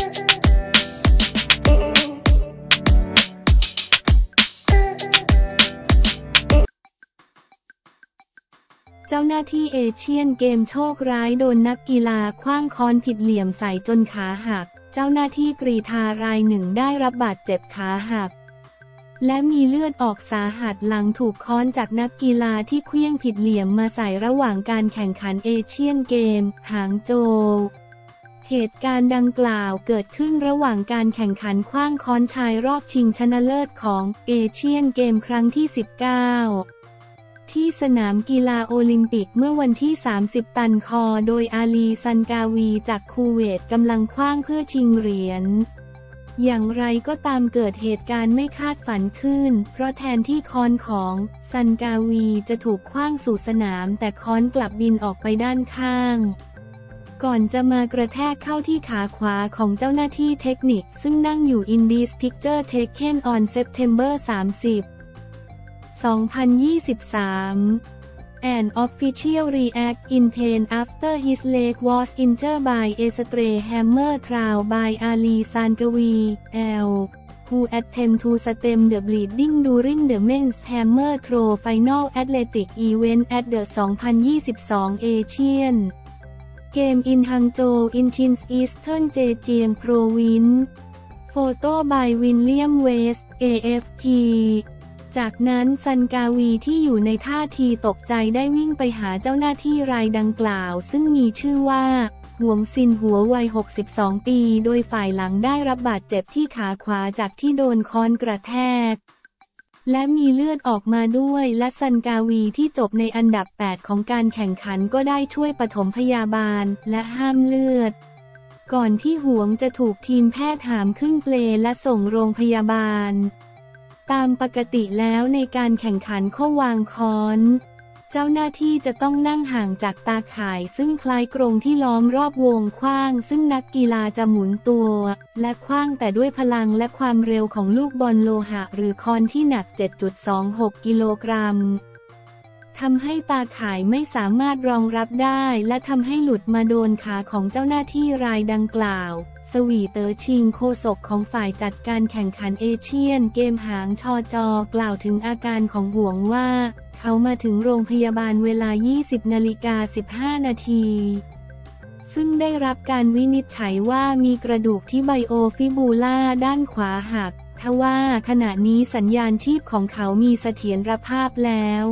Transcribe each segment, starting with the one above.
เจ้าหน้าที่เอเชียนเกมโชคร้ายโดนนักกีฬาขว้างค้อนผิดเหลี่ยมใส่จนขาหักเจ้าหน้าที่กรีฑารายหนึ่งได้รับบาดเจ็บขาหักและมีเลือดออกสาหัสหลังถูกค้อนจากนักกีฬาที่เคลื่องผิดเหลี่ยมมาใส่ระหว่างการแข่งขันเอเชียนเกมหางโจวเหตุการณ์ดังกล่าวเกิดขึ้นระหว่างการแข่งขันขว้างค้อนชายรอบชิงชนะเลิศของเอเชียนเกมครั้งที่ 19ที่สนามกีฬาโอลิมปิกเมื่อวันที่ 30 ตันคอโดยอาลีซันกาวีจากคูเวตกำลังขว้างเพื่อชิงเหรียญอย่างไรก็ตามเกิดเหตุการณ์ไม่คาดฝันขึ้นเพราะแทนที่ค้อนของซันกาวีจะถูกขว้างสู่สนามแต่ค้อนกลับบินออกไปด้านข้างก่อนจะมากระแทกเข้าที่ขาขวาของเจ้าหน้าที่เทคนิคซึ่งนั่งอยู่ In this picture taken on September 30 2023 An official react in pain after his leg was injured by a stray hammer thrown by Ali Sankawi L who attempt to stem the bleeding during the men's hammer throw final athletic event at the 2022 Asian Game in Hangzhou in Chin's Eastern Zhejiang Province Photo by William West AFP จากนั้นซันกาวีที่อยู่ในท่าทีตกใจได้วิ่งไปหาเจ้าหน้าที่รายดังกล่าวซึ่งมีชื่อว่าหวงซินหัววัย 62 ปีโดยฝ่ายหลังได้รับบาดเจ็บที่ขาขวาจากที่โดนค้อนกระแทกและมีเลือดออกมาด้วยและซันกาวีที่จบในอันดับ 8 ของการแข่งขันก็ได้ช่วยปฐมพยาบาลและห้ามเลือดก่อนที่หวงจะถูกทีมแพทย์หามขึ้นเปลและส่งโรงพยาบาลตามปกติแล้วในการแข่งขันโค้วางค้อนเจ้าหน้าที่จะต้องนั่งห่างจากตาข่ายซึ่งคล้ายกรงที่ล้อมรอบวงขว้างซึ่งนักกีฬาจะหมุนตัวและขว้างแต่ด้วยพลังและความเร็วของลูกบอลโลหะหรือค้อนที่หนัก 7.26 กิโลกรัมทำให้ตาข่ายไม่สามารถรองรับได้และทำให้หลุดมาโดนขาของเจ้าหน้าที่รายดังกล่าวสวีเต๋อชิงโฆษกของฝ่ายจัดการแข่งขันเอเชียนเกมหางชจ.กล่าวถึงอาการของหวงว่าเขามาถึงโรงพยาบาลเวลา 20:15 นาทีซึ่งได้รับการวินิจฉัยว่ามีกระดูกที่ไบโอฟิบูล่าด้านขวาหักทว่าขณะนี้สัญญาณชีพของเขามีเสถียรภาพแล้ว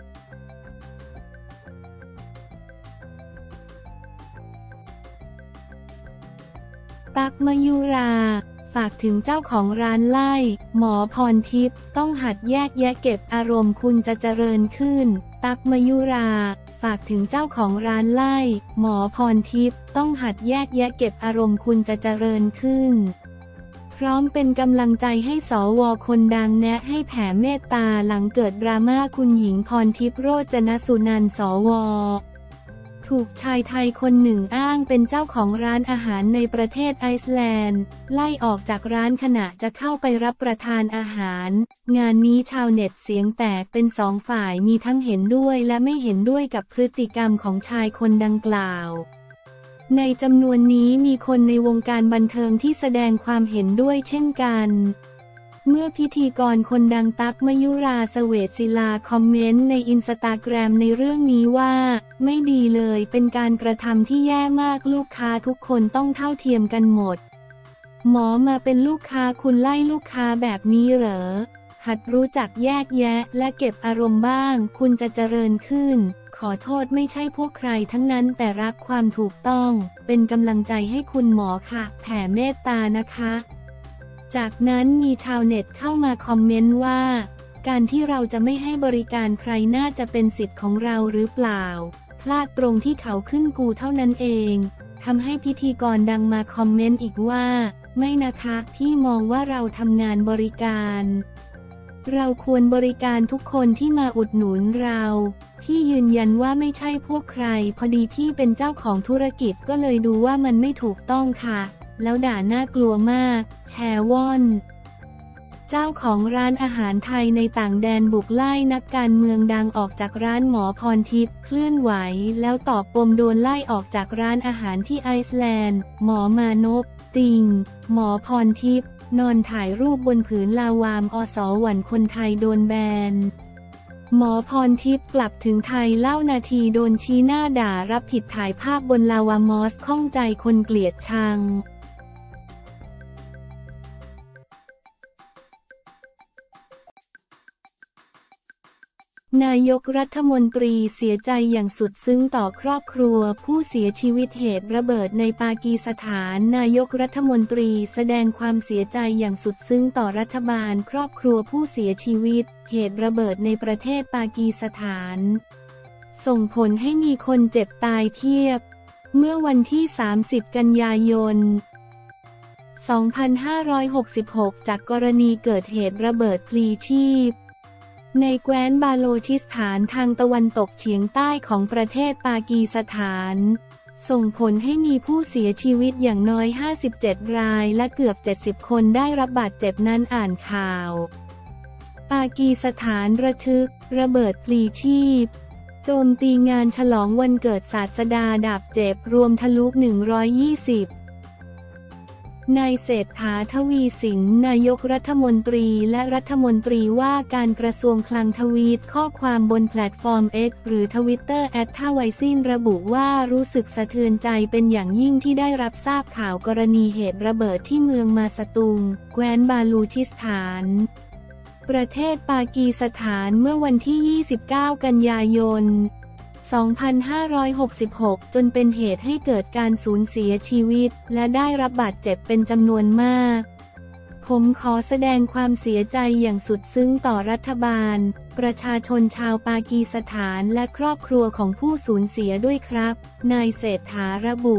ตั๊ก มยุราฝากถึงเจ้าของร้านไล่หมอพรทิพย์ต้องหัดแยกแยะเก็บอารมณ์คุณจะเจริญขึ้นตั๊ก มยุราฝากถึงเจ้าของร้านไล่หมอพรทิพย์ต้องหัดแยกแยะเก็บอารมณ์คุณจะเจริญขึ้นพร้อมเป็นกำลังใจให้สว.คนดังแนะให้แผ่เมตตาหลังเกิดดราม่าคุณหญิงพรทิพย์โรจนสุนันท์ สว.ถูกชายไทยคนหนึ่งอ้างเป็นเจ้าของร้านอาหารในประเทศไอซ์แลนด์ไล่ออกจากร้านขณะจะเข้าไปรับประทานอาหารงานนี้ชาวเน็ตเสียงแตกเป็นสองฝ่ายมีทั้งเห็นด้วยและไม่เห็นด้วยกับพฤติกรรมของชายคนดังกล่าวในจำนวนนี้มีคนในวงการบันเทิงที่แสดงความเห็นด้วยเช่นกันเมื่อพิธีกรคนดังตั๊ก มยุราเสวตศิลาคอมเมนต์ในอินสตาแกรมในเรื่องนี้ว่าไม่ดีเลยเป็นการกระทำที่แย่มากลูกค้าทุกคนต้องเท่าเทียมกันหมดหมอมาเป็นลูกค้าคุณไล่ลูกค้าแบบนี้เหรอหัดรู้จักแยกแยะและเก็บอารมณ์บ้างคุณจะเจริญขึ้นขอโทษไม่ใช่พวกใครทั้งนั้นแต่รักความถูกต้องเป็นกำลังใจให้คุณหมอค่ะแผ่เมตตานะคะจากนั้นมีชาวเน็ตเข้ามาคอมเมนต์ว่าการที่เราจะไม่ให้บริการใครน่าจะเป็นสิทธิ์ของเราหรือเปล่าพลาดตรงที่เขาขึ้นกูเท่านั้นเองทำให้พิธีกรดังมาคอมเมนต์อีกว่าไม่นะคะพี่มองว่าเราทำงานบริการเราควรบริการทุกคนที่มาอุดหนุนเราพี่ยืนยันว่าไม่ใช่พวกใครพอดีพี่เป็นเจ้าของธุรกิจก็เลยดูว่ามันไม่ถูกต้องค่ะแล้วด่าน่ากลัวมากแชร์ว่อนเจ้าของร้านอาหารไทยในต่างแดนบุกไล่นักการเมืองดังออกจากร้านหมอพรทิพย์เคลื่อนไหวแล้วตอบปมโดนไล่ออกจากร้านอาหารที่ไอซ์แลนด์หมอมานพติงหมอพรทิพย์นอนถ่ายรูปบนผืนลาวามอสหวันคนไทยโดนแบนหมอพรทิพย์กลับถึงไทยเล่านาทีโดนชี้หน้าด่ารับผิดถ่ายภาพบนลาวามอสข้องใจคนเกลียดชังนายกรัฐมนตรีเสียใจอย่างสุดซึ้งต่อครอบครัวผู้เสียชีวิตเหตุระเบิดในปากีสถานนายกรัฐมนตรีแสดงความเสียใจอย่างสุดซึ้งต่อรัฐบาลครอบครัวผู้เสียชีวิตเหตุระเบิดในประเทศปากีสถานส่งผลให้มีคนเจ็บตายเพียบเมื่อวันที่30 กันยายน 2566 จากกรณีเกิดเหตุระเบิดพลีชีพในแคว้นบาโลชิสถานทางตะวันตกเฉียงใต้ของประเทศปากีสถานส่งผลให้มีผู้เสียชีวิตอย่างน้อย57 รายและเกือบ70 คนได้รับบาดเจ็บนั้นอ่านข่าวปากีสถานระทึกระเบิดพลีชีพโจมตีงานฉลองวันเกิดศาสดาดาบเจ็บรวมทะลุ120นายเศรษฐา ทวีสินนายกรัฐมนตรีและรัฐมนตรีว่าการกระทรวงคลังทวีตข้อความบนแพลตฟอร์ม X หรือ Twitter @ทาไวซินระบุว่ารู้สึกสะเทือนใจเป็นอย่างยิ่งที่ได้รับทราบข่าวกรณีเหตุระเบิดที่เมืองมาสตุงแคว้นบาลูชิสถานประเทศปากีสถานเมื่อวันที่ 29 กันยายน 2566 จนเป็นเหตุให้เกิดการสูญเสียชีวิตและได้รับบาดเจ็บเป็นจำนวนมากผมขอแสดงความเสียใจอย่างสุดซึ้งต่อรัฐบาลประชาชนชาวปากีสถานและครอบครัวของผู้สูญเสียด้วยครับนายเศรษฐาระบุ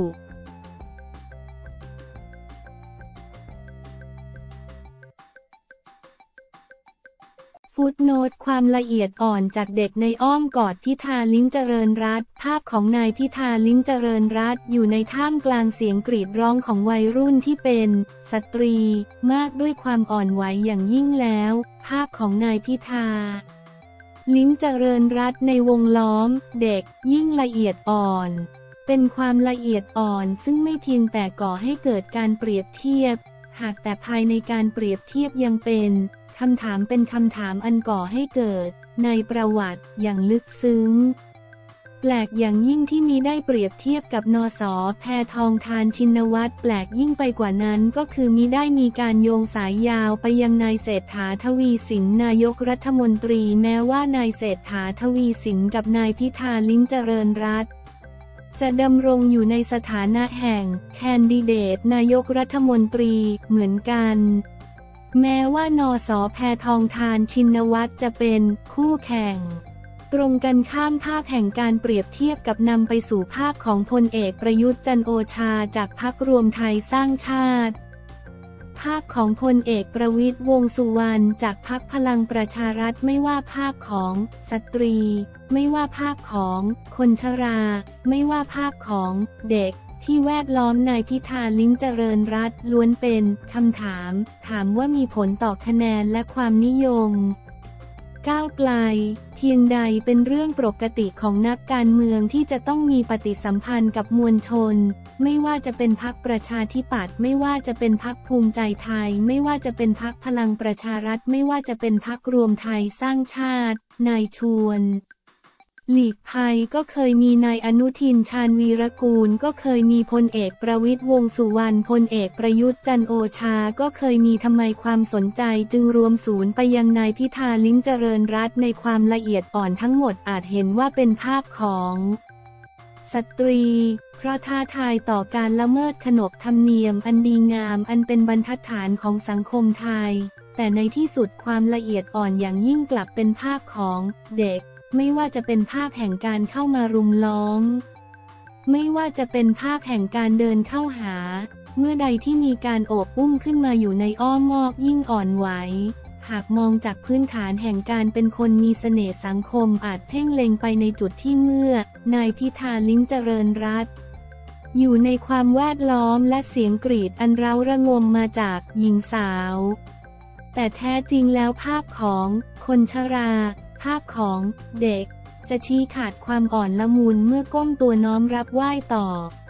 ฟุตโนตความละเอียดอ่อนจากเด็กในอ้อมกอดพิธาลิ้มเจริญรัตน์ภาพของนายพิธาลิ้มเจริญรัตน์อยู่ในท่ามกลางเสียงกรีดร้องของวัยรุ่นที่เป็นสตรีมากด้วยความอ่อนไหวอย่างยิ่งแล้วภาพของนายพิธาลิ้มเจริญรัตน์ในวงล้อมเด็กยิ่งละเอียดอ่อนเป็นความละเอียดอ่อนซึ่งไม่เพียงแต่ก่อให้เกิดการเปรียบเทียบหากแต่ภายในการเปรียบเทียบยังเป็นคำถามเป็นคำถามอันก่อให้เกิดในประวัติอย่างลึกซึ้งแปลกอย่างยิ่งที่มีได้เปรียบเทียบกับนส.แพทองธารชินวัตรแปลกยิ่งไปกว่านั้นก็คือมิได้มีการโยงสายยาวไปยังนายเศรษฐาทวีสินนายกรัฐมนตรีแม้ว่านายเศรษฐาทวีสินกับนายพิธาลิ้มเจริญรัตน์จะดำรงอยู่ในสถานะแห่งแคนดิเดตนายกรัฐมนตรีเหมือนกันแม้ว่านส.แพทองธารชินวัตรจะเป็นคู่แข่งตรงกันข้ามภาพแห่งการเปรียบเทียบกับนำไปสู่ภาพของพลเอกประยุทธ์จันทร์โอชาจากพรรครวมไทยสร้างชาติภาพของพลเอกประวิตรวงษ์สุวรรณจากพรรคพลังประชารัฐไม่ว่าภาพของสตรีไม่ว่าภาพของคนชราไม่ว่าภาพของเด็กที่แวดล้อมนายพิธาลิ้มเจริญรัตน์ล้วนเป็นคำถามว่ามีผลต่อคะแนนและความนิยมก้าวไกลเพียงใดเป็นเรื่องปกติของนักการเมืองที่จะต้องมีปฏิสัมพันธ์กับมวลชนไม่ว่าจะเป็นพรรคประชาธิปัตย์ไม่ว่าจะเป็นพรรคภูมิใจไทยไม่ว่าจะเป็นพรรคพลังประชารัฐไม่ว่าจะเป็นพรรครวมไทยสร้างชาตินายชวนหลีกภัยก็เคยมีนายอนุทินชาญวีรกูลก็เคยมีพลเอกประวิตรวงษ์สุวรรณพลเอกประยุทธ์จันทร์โอชาก็เคยมีทำไมความสนใจจึงรวมศูนย์ไปยังนายพิธาลิ้มเจริญรัตน์ในความละเอียดอ่อนทั้งหมดอาจเห็นว่าเป็นภาพของสตรีเพราะท้าทายต่อการละเมิดขนบธรรมเนียมอันดีงามอันเป็นบรรทัดฐานของสังคมไทยแต่ในที่สุดความละเอียดอ่อนอย่างยิ่งกลับเป็นภาพของเด็กไม่ว่าจะเป็นภาพแห่งการเข้ามารุมล้อมไม่ว่าจะเป็นภาพแห่งการเดินเข้าหาเมื่อใดที่มีการโอบอุ้มขึ้นมาอยู่ในอ้อมงอกยิ่งอ่อนไหวหากมองจากพื้นฐานแห่งการเป็นคนมีเสน่ห์สังคมอาจเพ่งเล็งไปในจุดที่เมื่อนายพิธาลิ้มเจริญรัตน์อยู่ในความแวดล้อมและเสียงกรีดอันเร้าระงมมาจากหญิงสาวแต่แท้จริงแล้วภาพของคนชราภาพของเด็กจะชี้ขาดความอ่อนละมุนเมื่อก้มตัวน้อมรับไหว้ต่อ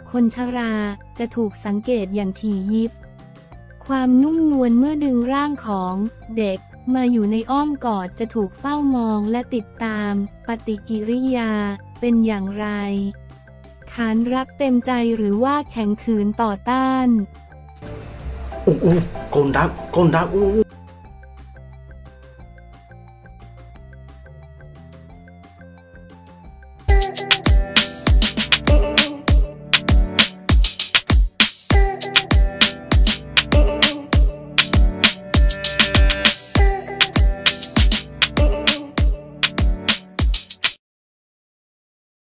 คนชราจะถูกสังเกตอย่างถี่ยิบความนุ่มนวลเมื่อดึงร่างของเด็กมาอยู่ในอ้อมกอดจะถูกเฝ้ามองและติดตามปฏิกิริยาเป็นอย่างไรขานรับเต็มใจหรือว่าแข็งขืนต่อต้าน con đá